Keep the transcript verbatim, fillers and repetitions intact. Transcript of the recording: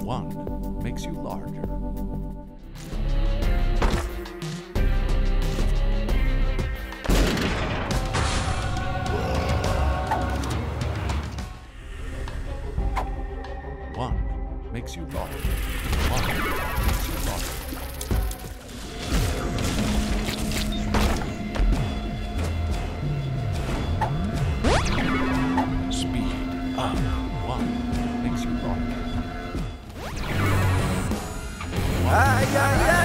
One makes you larger. One makes you larger. One makes you larger. Speed up. One makes you larger. Ay, ay, ay.